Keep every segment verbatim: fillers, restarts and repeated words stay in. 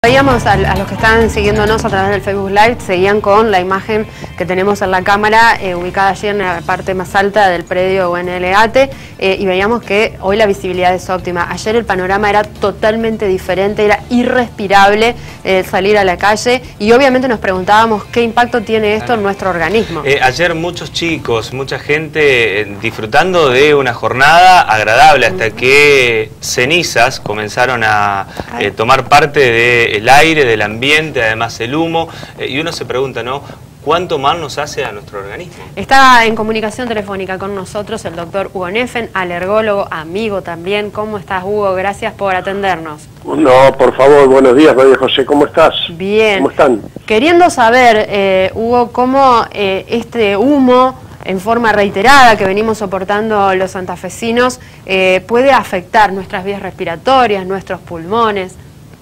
Veíamos a, a los que están siguiéndonos a través del Facebook Live, seguían con la imagen que tenemos en la cámara, eh, ubicada allí en la parte más alta del predio U N L A T E, eh, y veíamos que hoy la visibilidad es óptima. Ayer el panorama era totalmente diferente, era irrespirable eh, salir a la calle, y obviamente nos preguntábamos qué impacto tiene esto en nuestro organismo. Eh, ayer muchos chicos, mucha gente eh, disfrutando de una jornada agradable, hasta mm. que cenizas comenzaron a eh, tomar parte de el aire, del ambiente, además el humo, eh, y uno se pregunta, ¿no?, ¿cuánto mal nos hace a nuestro organismo? Está en comunicación telefónica con nosotros el doctor Hugo Neffen, alergólogo, amigo también. ¿Cómo estás, Hugo? Gracias por atendernos. No, por favor, buenos días, María José, ¿cómo estás? Bien. ¿Cómo están? Queriendo saber, eh, Hugo, cómo eh, este humo en forma reiterada que venimos soportando los santafesinos eh, puede afectar nuestras vías respiratorias, nuestros pulmones.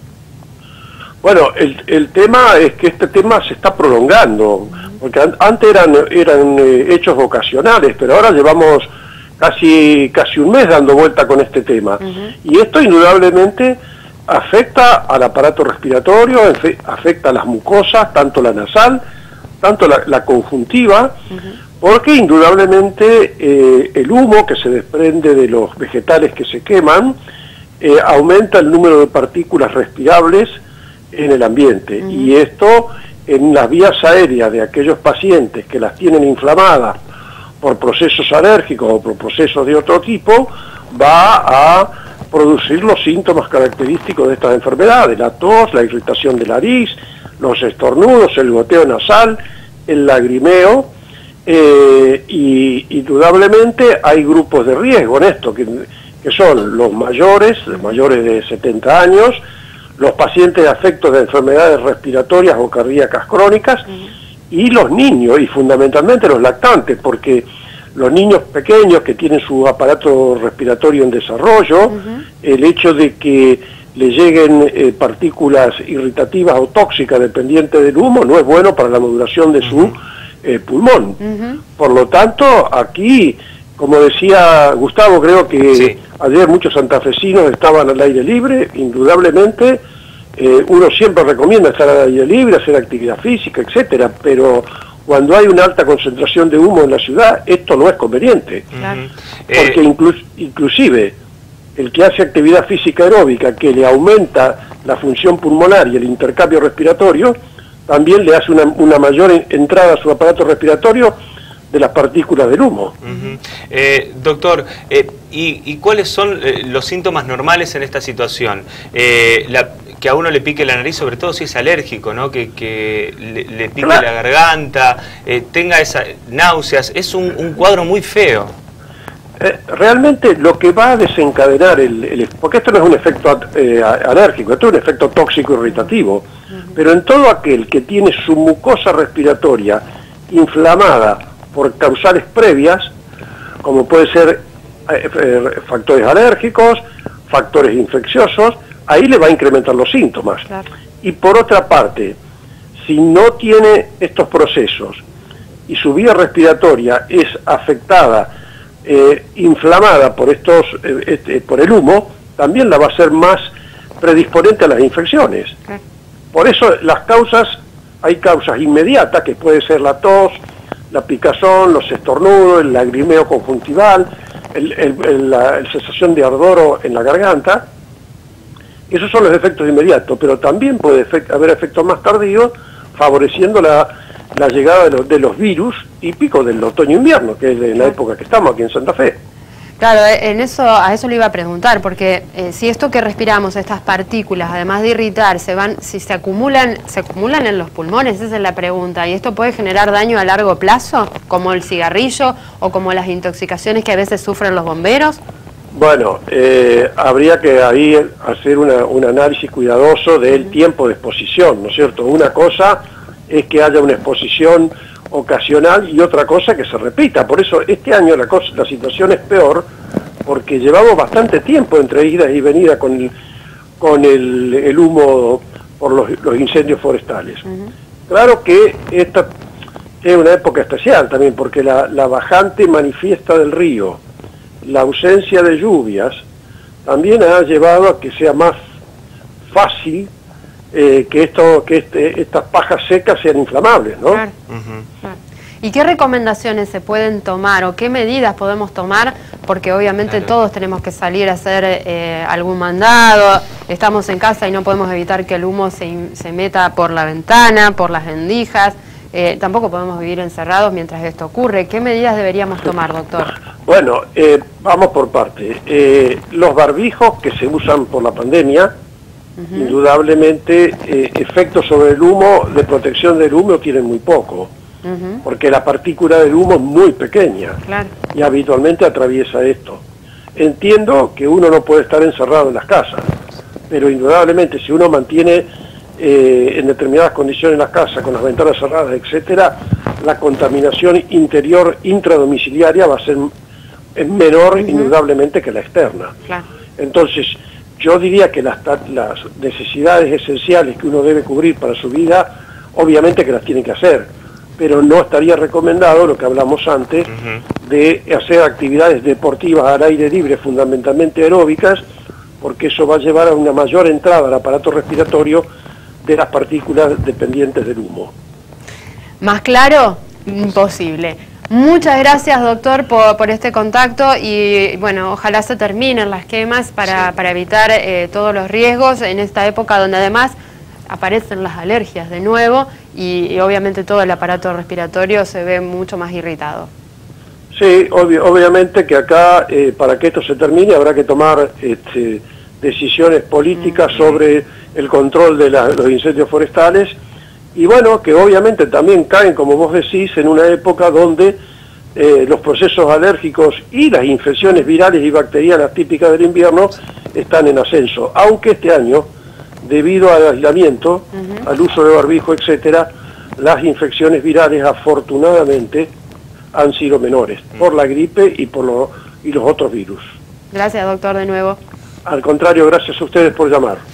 Bueno, el, el tema es que este tema se está prolongando, porque an, antes eran, eran eh, hechos ocasionales, pero ahora llevamos casi, casi un mes dando vuelta con este tema. Uh-huh. Y esto indudablemente afecta al aparato respiratorio, afecta a las mucosas, tanto la nasal, tanto la, la conjuntiva, uh-huh. porque indudablemente eh, el humo que se desprende de los vegetales que se queman eh, aumenta el número de partículas respirables en el ambiente, uh-huh. y esto en las vías aéreas de aquellos pacientes que las tienen inflamadas por procesos alérgicos o por procesos de otro tipo, va a producir los síntomas característicos de estas enfermedades: la tos, la irritación de nariz, los estornudos, el goteo nasal, el lagrimeo, eh, y indudablemente hay grupos de riesgo en esto, que, que son los mayores, los mayores de setenta años, los pacientes afectos de enfermedades respiratorias o cardíacas crónicas, uh-huh. y los niños, y fundamentalmente los lactantes, porque los niños pequeños que tienen su aparato respiratorio en desarrollo, uh-huh. el hecho de que le lleguen eh, partículas irritativas o tóxicas dependientes del humo no es bueno para la maduración de su uh-huh. eh, pulmón. Uh-huh. Por lo tanto, aquí, como decía Gustavo, creo que sí. ayer muchos santafesinos estaban al aire libre, indudablemente. Eh, uno siempre recomienda estar al aire libre, hacer actividad física, etcétera, pero cuando hay una alta concentración de humo en la ciudad, esto no es conveniente. Uh-huh. Porque eh... inclu inclusive el que hace actividad física aeróbica, que le aumenta la función pulmonar y el intercambio respiratorio, también le hace una, una mayor entrada a su aparato respiratorio de las partículas del humo. Uh-huh. eh, doctor, eh, ¿y, ¿y cuáles son eh, los síntomas normales en esta situación? Eh, la, que a uno le pique la nariz, sobre todo si es alérgico, ¿no? Que, que le, le pique claro. la garganta, eh, tenga esas náuseas, es un, un cuadro muy feo. Eh, realmente lo que va a desencadenar, el, el, porque esto no es un efecto eh, alérgico, esto es un efecto tóxico irritativo, uh-huh. pero en todo aquel que tiene su mucosa respiratoria inflamada por causales previas, como puede ser eh, eh, factores alérgicos, factores infecciosos, ahí le va a incrementar los síntomas. Claro. Y por otra parte, si no tiene estos procesos y su vía respiratoria es afectada, eh, inflamada por estos, eh, este, por el humo, también la va a ser más predisponente a las infecciones. Claro. Por eso las causas, hay causas inmediatas, que puede ser la tos, la picazón, los estornudos, el lagrimeo conjuntival, el, el, el, la, la sensación de ardor en la garganta. Esos son los efectos inmediatos, pero también puede efect haber efectos más tardíos, favoreciendo la, la llegada de los, de los virus típicos del otoño-invierno, que es de la época que estamos aquí en Santa Fe. Claro, en eso, a eso le iba a preguntar, porque eh, si esto que respiramos, estas partículas, además de irritar, se van, si se acumulan, se acumulan en los pulmones, esa es la pregunta, y esto puede generar daño a largo plazo, como el cigarrillo o como las intoxicaciones que a veces sufren los bomberos. Bueno, eh, habría que ahí hacer una, un análisis cuidadoso del uh-huh. tiempo de exposición, ¿no es cierto? Una cosa es que haya una exposición ocasional y otra cosa que se repita. Por eso este año la, cosa, la situación es peor, porque llevamos bastante tiempo entre idas y venidas con el, con el, el humo por los, los incendios forestales. Uh-huh. Claro que esta es una época especial también, porque la, la bajante manifiesta del río, la ausencia de lluvias, también ha llevado a que sea más fácil eh, que esto que este, estas pajas secas sean inflamables, ¿no? Claro. Uh-huh. Claro. ¿Y qué recomendaciones se pueden tomar o qué medidas podemos tomar? Porque obviamente claro. todos tenemos que salir a hacer eh, algún mandado, estamos en casa y no podemos evitar que el humo se, se meta por la ventana, por las rendijas, eh, tampoco podemos vivir encerrados mientras esto ocurre. ¿Qué medidas deberíamos tomar, doctor? Bueno, eh, vamos por parte. Eh, los barbijos que se usan por la pandemia, uh-huh. indudablemente eh, efectos sobre el humo, de protección del humo tienen muy poco. Uh-huh. Porque la partícula del humo es muy pequeña, claro. y habitualmente atraviesa esto. Entiendo que uno no puede estar encerrado en las casas, pero indudablemente si uno mantiene eh, en determinadas condiciones las casas, con las ventanas cerradas, etcétera, la contaminación interior intradomiciliaria va a ser menor, uh-huh. indudablemente, que la externa. Claro. Entonces, yo diría que las, las necesidades esenciales que uno debe cubrir para su vida, obviamente que las tiene que hacer, pero no estaría recomendado lo que hablamos antes, uh-huh. de hacer actividades deportivas al aire libre, fundamentalmente aeróbicas, porque eso va a llevar a una mayor entrada al aparato respiratorio de las partículas dependientes del humo. ¿Más claro? Imposible. Muchas gracias, doctor, por, por este contacto y, bueno, ojalá se terminen las quemas para, sí. para evitar eh, todos los riesgos en esta época donde además aparecen las alergias de nuevo y, y obviamente todo el aparato respiratorio se ve mucho más irritado. Sí, obvi obviamente que acá, eh, para que esto se termine, habrá que tomar este, decisiones políticas mm. sobre el control de la, los incendios forestales y bueno, que obviamente también caen, como vos decís, en una época donde eh, los procesos alérgicos y las infecciones virales y bacterianas típicas del invierno están en ascenso, aunque este año, debido al aislamiento, uh-huh. al uso de barbijo, etcétera, las infecciones virales afortunadamente han sido menores, uh-huh. por la gripe y por lo, y los otros virus. Gracias, doctor, de nuevo. Al contrario, gracias a ustedes por llamar.